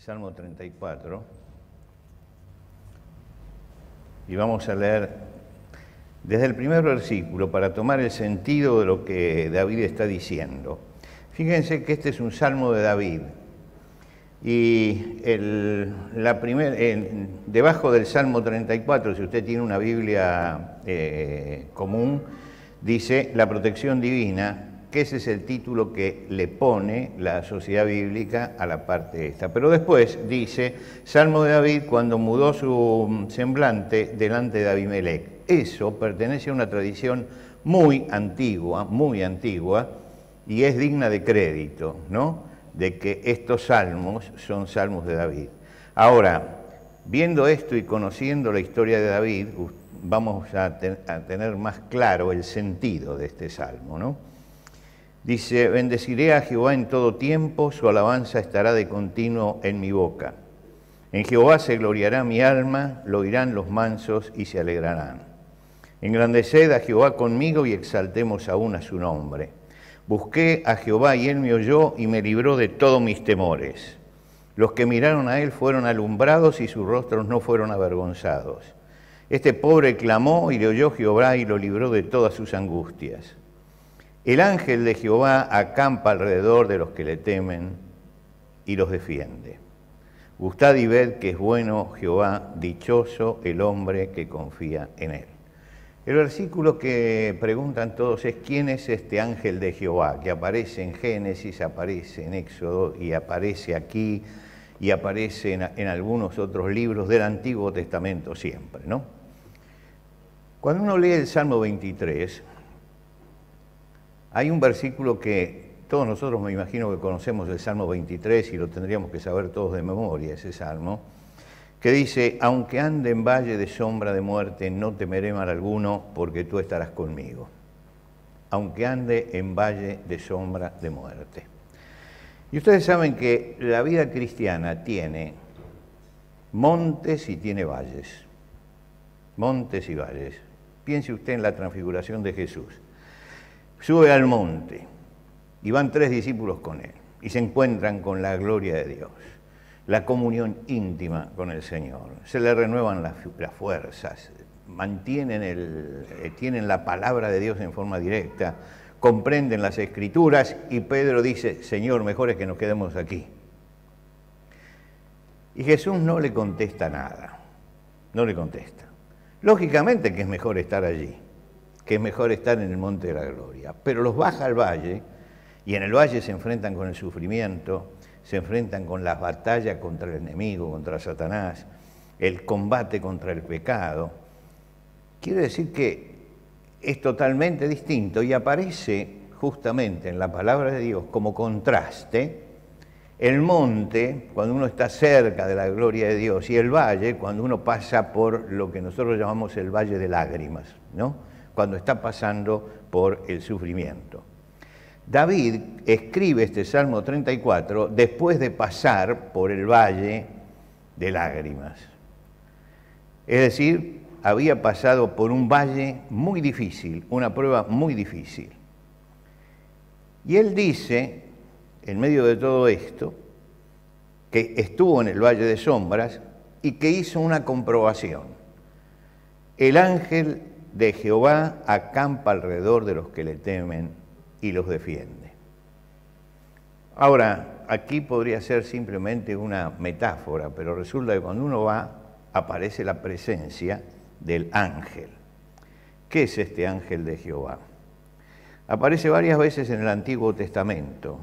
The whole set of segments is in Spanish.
Salmo 34, y vamos a leer desde el primer versículo para tomar el sentido de lo que David está diciendo. Fíjense que este es un salmo de David, y debajo del Salmo 34, si usted tiene una Biblia común, dice la protección divina, que ese es el título que le pone la Sociedad Bíblica a la parte esta. Pero después dice, Salmo de David cuando mudó su semblante delante de Abimelech. Eso pertenece a una tradición muy antigua, y es digna de crédito, ¿no?, de que estos salmos son salmos de David. Ahora, viendo esto y conociendo la historia de David, vamos a tener más claro el sentido de este salmo, ¿no? Dice, bendeciré a Jehová en todo tiempo, su alabanza estará de continuo en mi boca. En Jehová se gloriará mi alma, lo oirán los mansos y se alegrarán. Engrandeced a Jehová conmigo y exaltemos aún a su nombre. Busqué a Jehová y él me oyó y me libró de todos mis temores. Los que miraron a él fueron alumbrados y sus rostros no fueron avergonzados. Este pobre clamó y le oyó Jehová y lo libró de todas sus angustias. El ángel de Jehová acampa alrededor de los que le temen y los defiende. Gustad y ved que es bueno Jehová, dichoso el hombre que confía en él. El versículo que preguntan todos es ¿quién es este ángel de Jehová? Que aparece en Génesis, aparece en Éxodo y aparece aquí y aparece en algunos otros libros del Antiguo Testamento siempre, ¿no? Cuando uno lee el Salmo 23, hay un versículo que todos nosotros me imagino que conocemos, el Salmo 23, y lo tendríamos que saber todos de memoria, ese salmo, que dice, aunque ande en valle de sombra de muerte, no temeré mal alguno, porque tú estarás conmigo. Aunque ande en valle de sombra de muerte. Y ustedes saben que la vida cristiana tiene montes y tiene valles. Montes y valles. Piense usted en la transfiguración de Jesús. Sube al monte y van 3 discípulos con él y se encuentran con la gloria de Dios, la comunión íntima con el Señor, se le renuevan las fuerzas, tienen la palabra de Dios en forma directa, comprenden las Escrituras y Pedro dice, Señor, mejor es que nos quedemos aquí. Y Jesús no le contesta nada, no le contesta. Lógicamente que es mejor estar allí, que es mejor estar en el monte de la gloria, pero los baja al valle y en el valle se enfrentan con el sufrimiento, se enfrentan con las batallas contra el enemigo, contra Satanás, el combate contra el pecado. Quiere decir que es totalmente distinto y aparece justamente en la palabra de Dios como contraste el monte cuando uno está cerca de la gloria de Dios y el valle cuando uno pasa por lo que nosotros llamamos el valle de lágrimas, ¿no?, cuando está pasando por el sufrimiento. David escribe este Salmo 34 después de pasar por el valle de lágrimas. Es decir, había pasado por un valle muy difícil, una prueba muy difícil. Y él dice, en medio de todo esto, que estuvo en el valle de sombras y que hizo una comprobación. El ángel de Jehová acampa alrededor de los que le temen y los defiende. Ahora, aquí podría ser simplemente una metáfora, pero resulta que cuando uno va, aparece la presencia del ángel. ¿Qué es este ángel de Jehová? Aparece varias veces en el Antiguo Testamento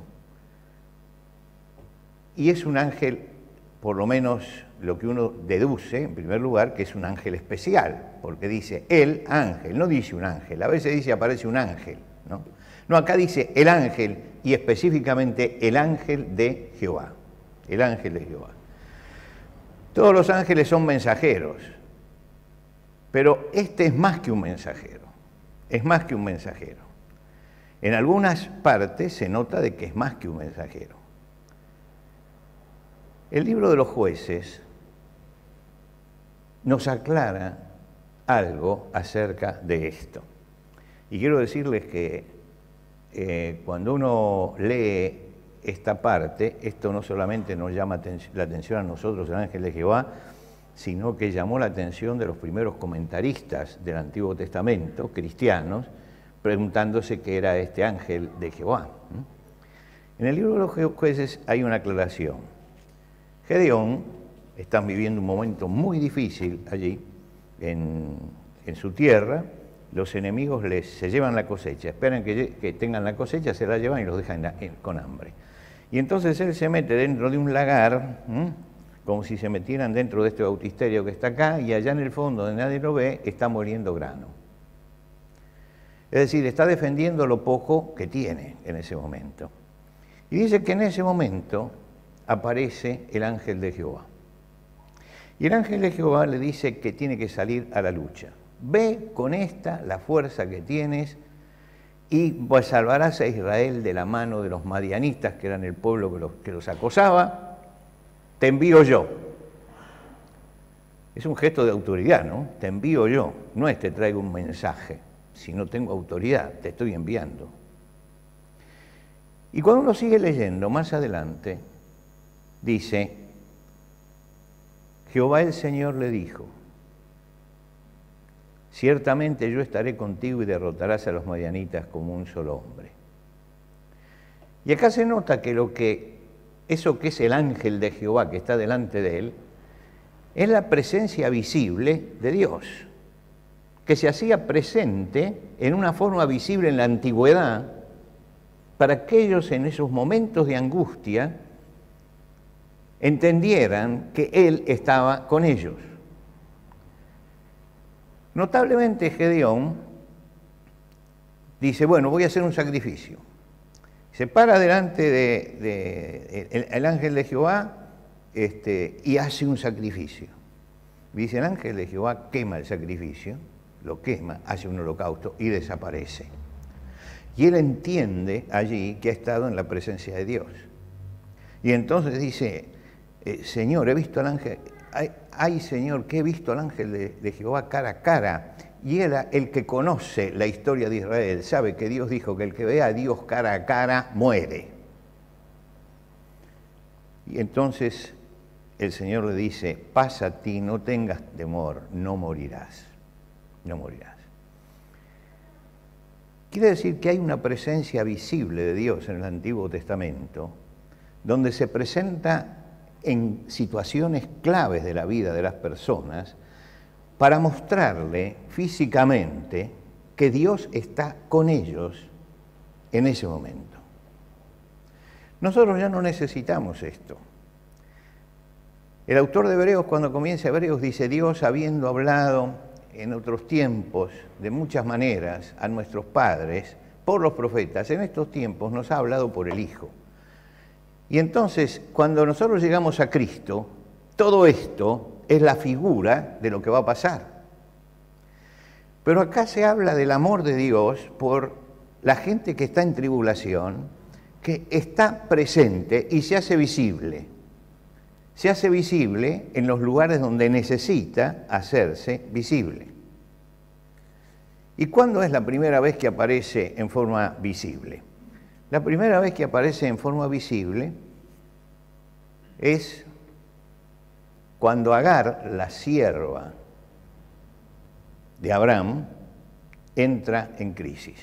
y es un ángel, por lo menos lo que uno deduce, en primer lugar, que es un ángel especial, porque dice el ángel, no dice un ángel, a veces dice aparece un ángel, ¿no? No, acá dice el ángel y específicamente el ángel de Jehová, el ángel de Jehová. Todos los ángeles son mensajeros, pero este es más que un mensajero, es más que un mensajero. En algunas partes se nota de que es más que un mensajero. El libro de los Jueces nos aclara algo acerca de esto. Y quiero decirles que cuando uno lee esta parte, esto no solamente nos llama la atención a nosotros, el ángel de Jehová, sino que llamó la atención de los primeros comentaristas del Antiguo Testamento, cristianos, preguntándose qué era este ángel de Jehová. En el libro de los Jueces hay una aclaración. Gedeón está viviendo un momento muy difícil allí, en su tierra. Los enemigos se llevan la cosecha, esperan que tengan la cosecha, se la llevan y los dejan con hambre. Y entonces él se mete dentro de un lagar, como si se metieran dentro de este bautisterio que está acá, y allá en el fondo, donde nadie lo ve, está moliendo grano. Es decir, está defendiendo lo poco que tiene en ese momento. Y dice que en ese momento aparece el ángel de Jehová. Y el ángel de Jehová le dice que tiene que salir a la lucha. Ve con esta la fuerza que tienes y pues salvarás a Israel de la mano de los madianitas, que eran el pueblo que los acosaba. Te envío yo. Es un gesto de autoridad, ¿no? Te envío yo. No es te traigo un mensaje. Si no tengo autoridad, te estoy enviando. Y cuando uno sigue leyendo más adelante, dice, Jehová el Señor le dijo, ciertamente yo estaré contigo y derrotarás a los madianitas como un solo hombre. Y acá se nota que eso que es el ángel de Jehová que está delante de él, es la presencia visible de Dios, que se hacía presente en una forma visible en la antigüedad, para que ellos en esos momentos de angustia entendieran que Él estaba con ellos. Notablemente Gedeón dice, bueno, voy a hacer un sacrificio. Se para delante el ángel de Jehová y hace un sacrificio. Dice, el ángel de Jehová quema el sacrificio, lo quema, hace un holocausto y desaparece. Y él entiende allí que ha estado en la presencia de Dios. Y entonces dice, Señor, he visto al ángel, ay Señor, que he visto al ángel de Jehová cara a cara. Y él, el que conoce la historia de Israel, sabe que Dios dijo que el que vea a Dios cara a cara muere. Y entonces el Señor le dice, pasa a ti, no tengas temor, no morirás, no morirás. Quiere decir que hay una presencia visible de Dios en el Antiguo Testamento, donde se presenta en situaciones claves de la vida de las personas, para mostrarle físicamente que Dios está con ellos en ese momento. Nosotros ya no necesitamos esto. El autor de Hebreos, cuando comienza Hebreos, dice, Dios, habiendo hablado en otros tiempos, de muchas maneras, a nuestros padres, por los profetas, en estos tiempos nos ha hablado por el Hijo. Y entonces, cuando nosotros llegamos a Cristo, todo esto es la figura de lo que va a pasar. Pero acá se habla del amor de Dios por la gente que está en tribulación, que está presente y se hace visible. Se hace visible en los lugares donde necesita hacerse visible. ¿Y cuándo es la primera vez que aparece en forma visible? La primera vez que aparece en forma visible es cuando Agar, la sierva de Abraham, entra en crisis.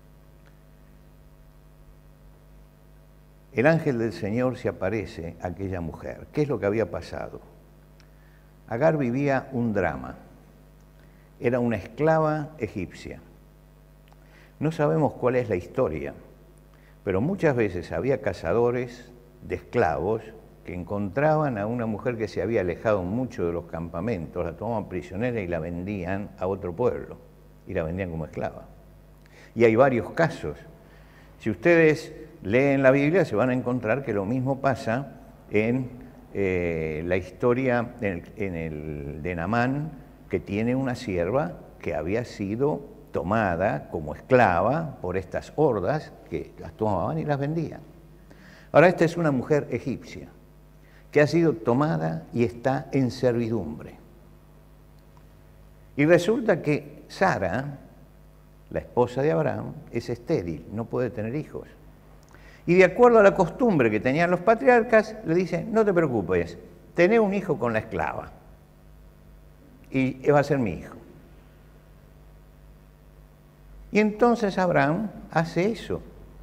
El ángel del Señor se aparece a aquella mujer. ¿Qué es lo que había pasado? Agar vivía un drama. Era una esclava egipcia. No sabemos cuál es la historia, pero muchas veces había cazadores de esclavos que encontraban a una mujer que se había alejado mucho de los campamentos, la tomaban prisionera y la vendían a otro pueblo, y la vendían como esclava. Y hay varios casos. Si ustedes leen la Biblia se van a encontrar que lo mismo pasa en la historia de Naamán, que tiene una sierva que había sido tomada como esclava por estas hordas que las tomaban y las vendían. Ahora, esta es una mujer egipcia que ha sido tomada y está en servidumbre. Y resulta que Sara, la esposa de Abraham, es estéril, no puede tener hijos. Y de acuerdo a la costumbre que tenían los patriarcas, le dice, no te preocupes, tené un hijo con la esclava. Y va a ser mi hijo. Y entonces Abraham hace eso.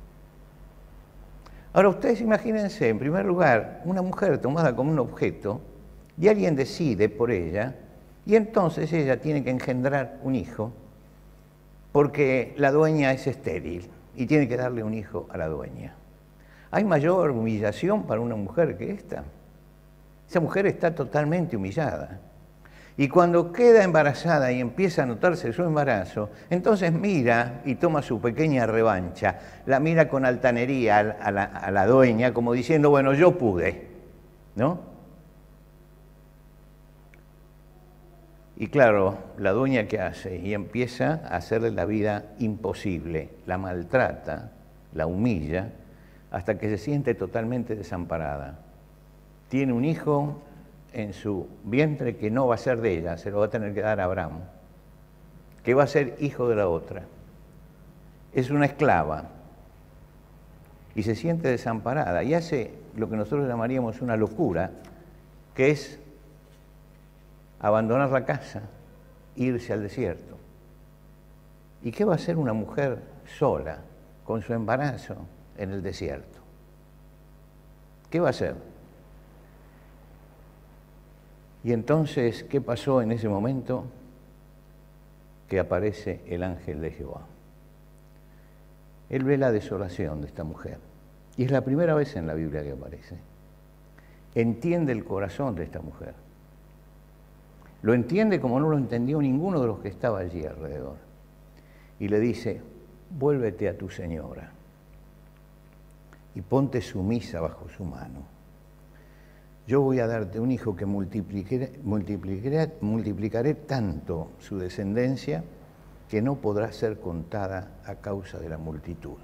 Ahora ustedes imagínense, en primer lugar, una mujer tomada como un objeto y alguien decide por ella y entonces ella tiene que engendrar un hijo porque la dueña es estéril y tiene que darle un hijo a la dueña. ¿Hay mayor humillación para una mujer que esta? Esa mujer está totalmente humillada. Y cuando queda embarazada y empieza a notarse su embarazo, entonces mira y toma su pequeña revancha, la mira con altanería a la dueña, como diciendo, bueno, yo pude, ¿no? Y claro, la dueña ¿qué hace? Y empieza a hacerle la vida imposible, la maltrata, la humilla, hasta que se siente totalmente desamparada. Tiene un hijo en su vientre que no va a ser de ella, se lo va a tener que dar a Abraham, que va a ser hijo de la otra. Es una esclava y se siente desamparada y hace lo que nosotros llamaríamos una locura, que es abandonar la casa, irse al desierto. ¿Y qué va a hacer una mujer sola, con su embarazo en el desierto? ¿Qué va a hacer? Y entonces, ¿qué pasó en ese momento? Que aparece el ángel de Jehová. Él ve la desolación de esta mujer. Y es la primera vez en la Biblia que aparece. Entiende el corazón de esta mujer. Lo entiende como no lo entendió ninguno de los que estaba allí alrededor. Y le dice, vuélvete a tu señora y ponte sumisa bajo su mano. Yo voy a darte un hijo que multiplicaré tanto su descendencia que no podrá ser contada a causa de la multitud.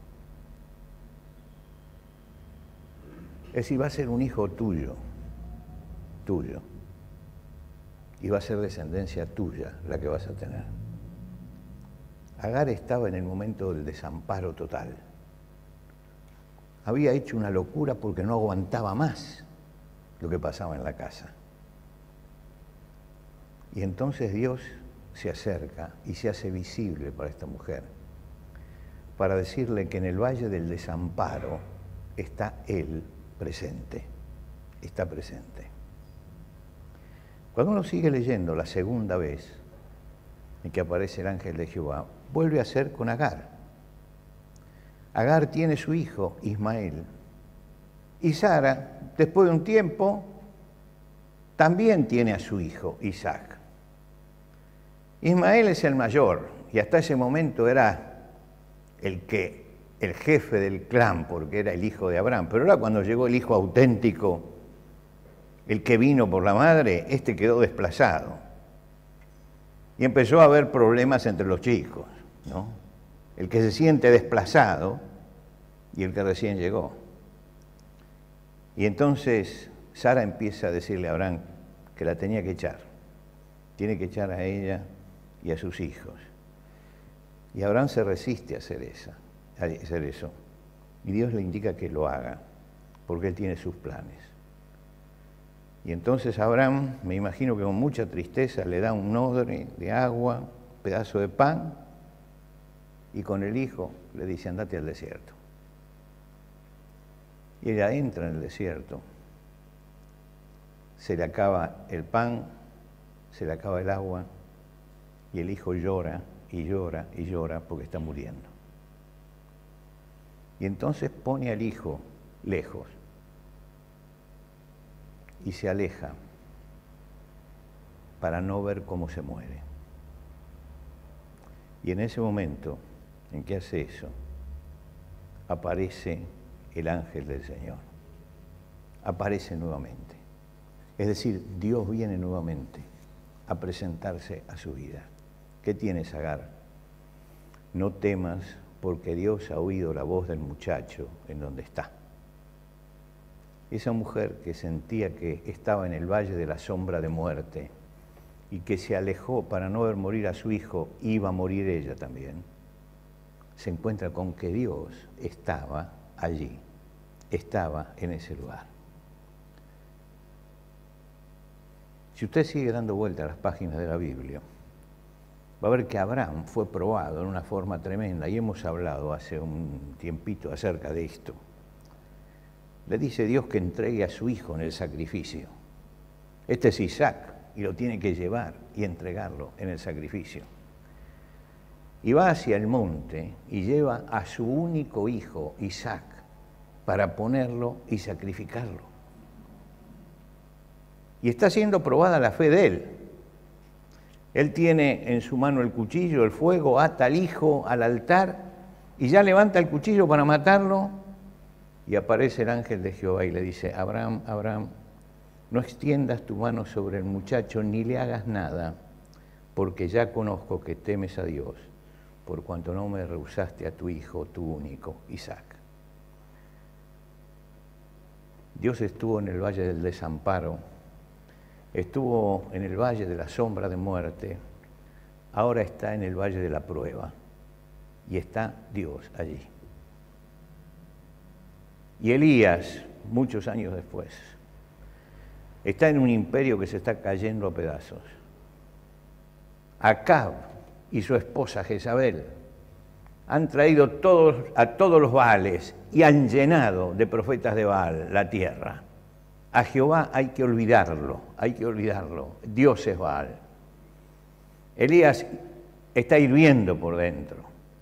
Es decir, va a ser un hijo tuyo, tuyo. Y va a ser descendencia tuya la que vas a tener. Agar estaba en el momento del desamparo total. Había hecho una locura porque no aguantaba más lo que pasaba en la casa. Y entonces Dios se acerca y se hace visible para esta mujer, para decirle que en el valle del desamparo está Él presente, está presente. Cuando uno sigue leyendo la segunda vez en que aparece el ángel de Jehová, vuelve a ser con Agar. Agar tiene su hijo, Ismael. Y Sara, después de un tiempo, también tiene a su hijo, Isaac. Ismael es el mayor y hasta ese momento era el jefe del clan, porque era el hijo de Abraham. Pero ahora cuando llegó el hijo auténtico, el que vino por la madre, este quedó desplazado. Y empezó a haber problemas entre los chicos, ¿no? El que se siente desplazado y el que recién llegó. Y entonces Sara empieza a decirle a Abraham que la tenía que echar. Tiene que echar a ella y a sus hijos. Y Abraham se resiste a hacer eso. Y Dios le indica que lo haga, porque él tiene sus planes. Y entonces Abraham, me imagino que con mucha tristeza, le da un odre de agua, un pedazo de pan, y con el hijo le dice, andate al desierto. Y ella entra en el desierto, se le acaba el pan, se le acaba el agua, y el hijo llora y llora y llora porque está muriendo. Y entonces pone al hijo lejos y se aleja para no ver cómo se muere. Y en ese momento en que hace eso, aparece el ángel del Señor. Aparece nuevamente. Es decir, Dios viene nuevamente a presentarse a su vida. ¿Qué tienes, Agar? No temas, porque Dios ha oído la voz del muchacho en donde está. Esa mujer que sentía que estaba en el valle de la sombra de muerte y que se alejó para no ver morir a su hijo, iba a morir ella también, se encuentra con que Dios estaba allí, estaba en ese lugar. Si usted sigue dando vuelta a las páginas de la Biblia, va a ver que Abraham fue probado en una forma tremenda, y hemos hablado hace un tiempito acerca de esto. Le dice Dios que entregue a su hijo en el sacrificio. Este es Isaac, y lo tiene que llevar y entregarlo en el sacrificio. Y va hacia el monte y lleva a su único hijo, Isaac, para ponerlo y sacrificarlo. Y está siendo probada la fe de él. Él tiene en su mano el cuchillo, el fuego, ata al hijo al altar y ya levanta el cuchillo para matarlo, y aparece el ángel de Jehová y le dice: Abraham, Abraham, no extiendas tu mano sobre el muchacho ni le hagas nada, porque ya conozco que temes a Dios, por cuanto no me rehusaste a tu hijo, tu único, Isaac. Dios estuvo en el valle del desamparo, estuvo en el valle de la sombra de muerte, ahora está en el valle de la prueba, y está Dios allí. Y Elías, muchos años después, está en un imperio que se está cayendo a pedazos. Acab y su esposa Jezabel han traído a todos los Baales y han llenado de profetas de Baal la tierra. A Jehová hay que olvidarlo, Dios es Baal. Elías está hirviendo por dentro.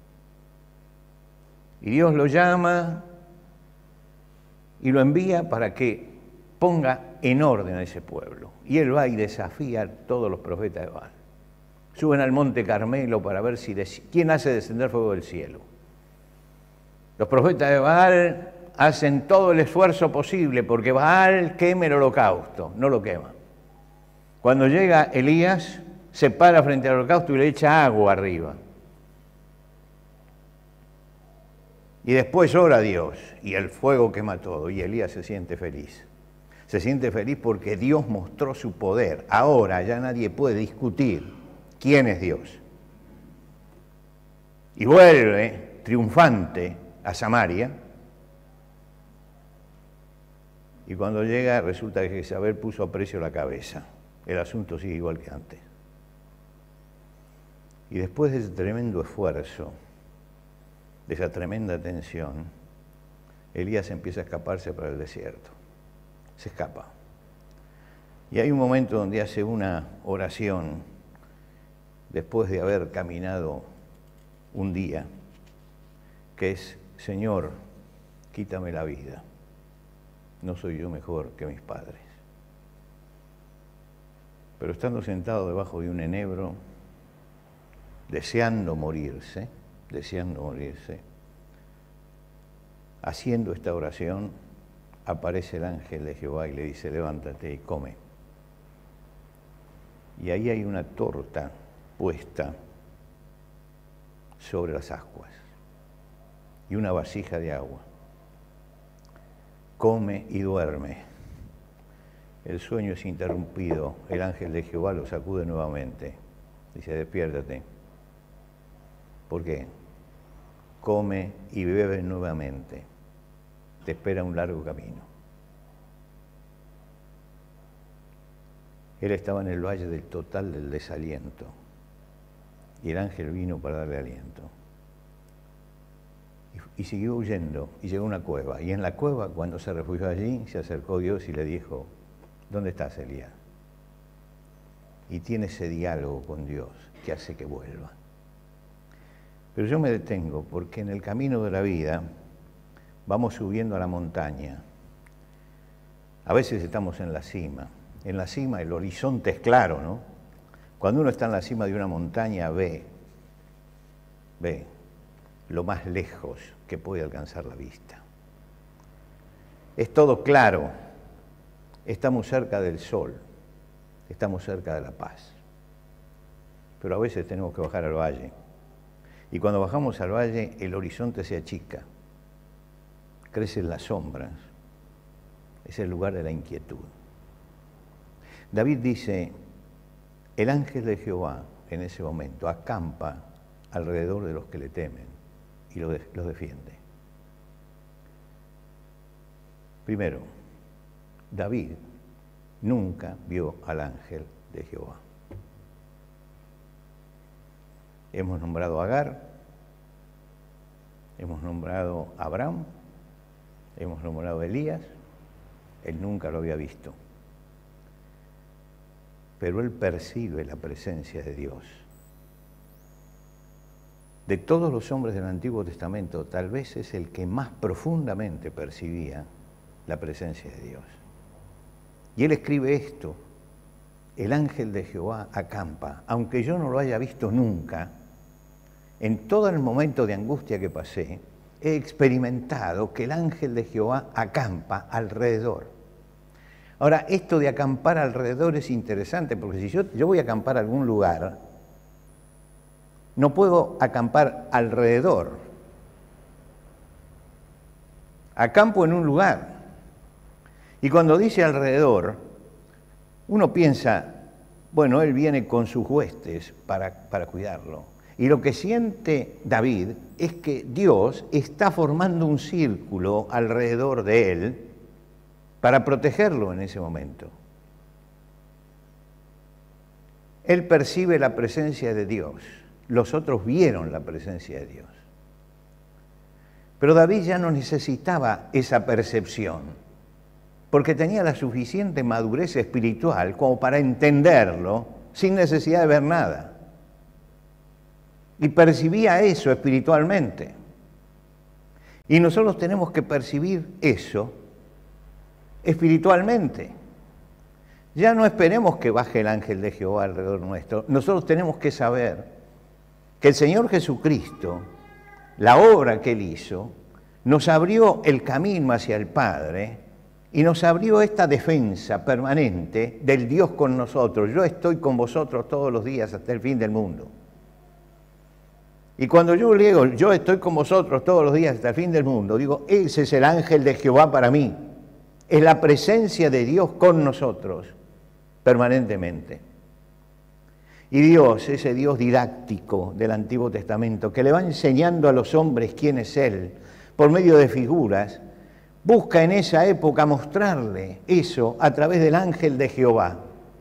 Y Dios lo llama y lo envía para que ponga en orden a ese pueblo. Y él va y desafía a todos los profetas de Baal. Suben al monte Carmelo para ver quién hace descender fuego del cielo. Los profetas de Baal hacen todo el esfuerzo posible porque Baal queme el holocausto, no lo quema. Cuando llega Elías, se para frente al holocausto y le echa agua arriba. Y después ora a Dios y el fuego quema todo, y Elías se siente feliz. Se siente feliz porque Dios mostró su poder. Ahora ya nadie puede discutir quién es Dios. Y vuelve triunfante a Samaria. Y cuando llega resulta que Jezabel puso a precio la cabeza. El asunto sigue igual que antes. Y después de ese tremendo esfuerzo, de esa tremenda tensión, Elías empieza a escaparse para el desierto. Se escapa. Y hay un momento donde hace una oración después de haber caminado un día, que es: Señor, quítame la vida. No soy yo mejor que mis padres. Pero estando sentado debajo de un enebro, deseando morirse, haciendo esta oración, aparece el ángel de Jehová y le dice: levántate y come. Y ahí hay una torta puesta sobre las ascuas y una vasija de agua. Come y duerme. El sueño es interrumpido. El ángel de Jehová lo sacude nuevamente. Dice: despiértate. ¿Por qué? Come y bebe nuevamente. Te espera un largo camino. Él estaba en el valle del total del desaliento. Y el ángel vino para darle aliento. Y siguió huyendo y llegó a una cueva. Y en la cueva, cuando se refugió allí, se acercó Dios y le dijo: ¿dónde estás, Elías? Y tiene ese diálogo con Dios que hace que vuelva. Pero yo me detengo porque en el camino de la vida vamos subiendo a la montaña. A veces estamos en la cima. En la cima el horizonte es claro, ¿no? Cuando uno está en la cima de una montaña ve lo más lejos que puede alcanzar la vista. Es todo claro. Estamos cerca del sol, estamos cerca de la paz. Pero a veces tenemos que bajar al valle. Y cuando bajamos al valle, el horizonte se achica. Crecen las sombras. Es el lugar de la inquietud. David dice: el ángel de Jehová en ese momento acampa alrededor de los que le temen y los defiende. Primero, David nunca vio al ángel de Jehová. Hemos nombrado a Agar, hemos nombrado a Abraham, hemos nombrado a Elías, él nunca lo había visto. Pero él percibe la presencia de Dios. De todos los hombres del Antiguo Testamento, tal vez es el que más profundamente percibía la presencia de Dios. Y él escribe esto: el ángel de Jehová acampa, aunque yo no lo haya visto nunca, en todo el momento de angustia que pasé, he experimentado que el ángel de Jehová acampa alrededor. Ahora, esto de acampar alrededor es interesante, porque si yo voy a acampar a algún lugar, no puedo acampar alrededor. Acampo en un lugar. Y cuando dice alrededor, uno piensa, bueno, él viene con sus huestes para cuidarlo. Y lo que siente David es que Dios está formando un círculo alrededor de él para protegerlo en ese momento. Él percibe la presencia de Dios. Los otros vieron la presencia de Dios. Pero David ya no necesitaba esa percepción, porque tenía la suficiente madurez espiritual como para entenderlo sin necesidad de ver nada. Y percibía eso espiritualmente. Y nosotros tenemos que percibir eso espiritualmente. Ya no esperemos que baje el ángel de Jehová alrededor nuestro. Nosotros tenemos que saber que el Señor Jesucristo, la obra que Él hizo, nos abrió el camino hacia el Padre y nos abrió esta defensa permanente del Dios con nosotros. Yo estoy con vosotros todos los días hasta el fin del mundo. Y cuando yo digo, yo estoy con vosotros todos los días hasta el fin del mundo, digo, ese es el ángel de Jehová para mí. Es la presencia de Dios con nosotros permanentemente. Y Dios, ese Dios didáctico del Antiguo Testamento, que le va enseñando a los hombres quién es Él, por medio de figuras, busca en esa época mostrarle eso a través del ángel de Jehová,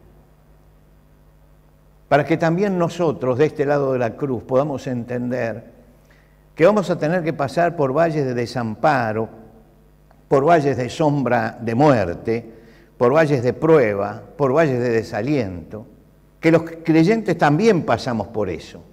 para que también nosotros, de este lado de la cruz, podamos entender que vamos a tener que pasar por valles de desamparo, por valles de sombra de muerte, por valles de prueba, por valles de desaliento, que los creyentes también pasamos por eso.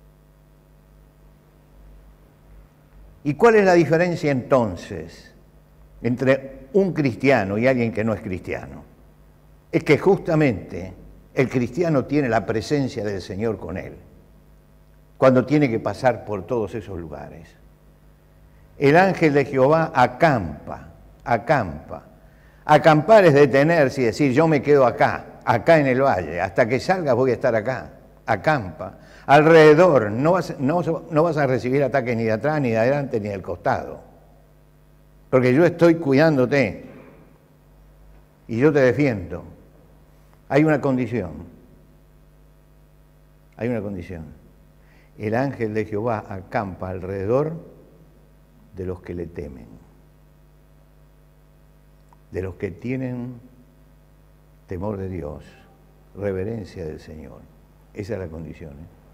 ¿Y cuál es la diferencia entonces entre un cristiano y alguien que no es cristiano? Es que justamente el cristiano tiene la presencia del Señor con él, cuando tiene que pasar por todos esos lugares. El ángel de Jehová acampa. Acampar es detenerse y decir, yo me quedo acá en el valle, hasta que salgas voy a estar acá. Acampa. Alrededor, no vas a recibir ataques ni de atrás, ni de adelante, ni del costado. Porque yo estoy cuidándote y yo te defiendo. Hay una condición. El ángel de Jehová acampa alrededor de los que le temen, de los que tienen temor de Dios, reverencia del Señor. Esa es la condición.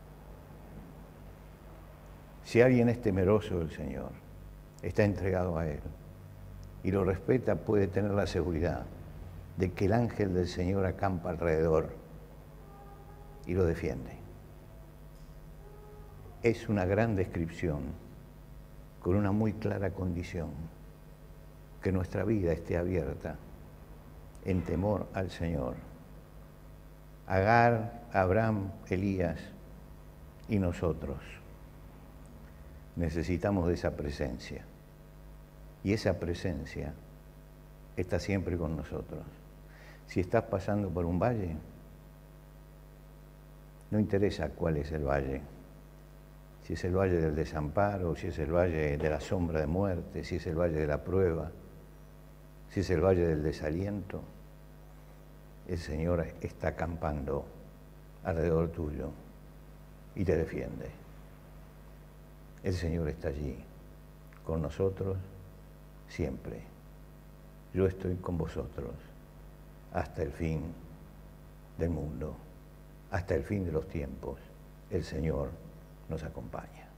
Si alguien es temeroso del Señor, está entregado a Él y lo respeta, puede tener la seguridad de que el ángel del Señor acampa alrededor y lo defiende. Es una gran descripción con una muy clara condición: que nuestra vida esté abierta en temor al Señor. Agar, Abraham, Elías y nosotros necesitamos de esa presencia. Y esa presencia está siempre con nosotros. Si estás pasando por un valle, no interesa cuál es el valle. Si es el valle del desamparo, si es el valle de la sombra de muerte, si es el valle de la prueba, si es el valle del desaliento, el Señor está acampando alrededor tuyo y te defiende. El Señor está allí con nosotros siempre. yo estoy con vosotros hasta el fin del mundo, hasta el fin de los tiempos. El Señor nos acompaña.